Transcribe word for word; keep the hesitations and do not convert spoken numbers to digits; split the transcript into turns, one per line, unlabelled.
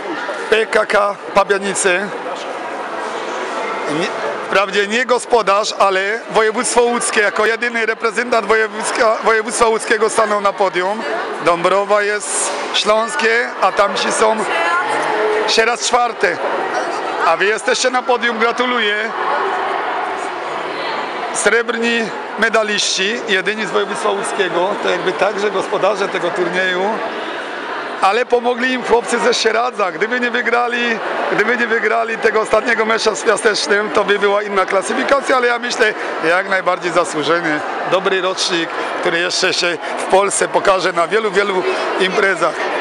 P K K Pabianicy. Nie, wprawdzie nie gospodarz, ale województwo łódzkie jako jedyny reprezentant województwa łódzkiego stanął na podium. Dąbrowa jest śląskie, a tamci są Sieradz czwarte. A wy jesteście na podium, gratuluję. Srebrni medaliści, jedyni z województwa łódzkiego, to jakby także gospodarze tego turnieju. Ale pomogli im chłopcy ze Sieradza. Gdyby nie wygrali, gdyby nie wygrali tego ostatniego meczu z Piastecznym, to by była inna klasyfikacja, ale ja myślę, jak najbardziej zasłużony, dobry rocznik, który jeszcze się w Polsce pokaże na wielu, wielu imprezach.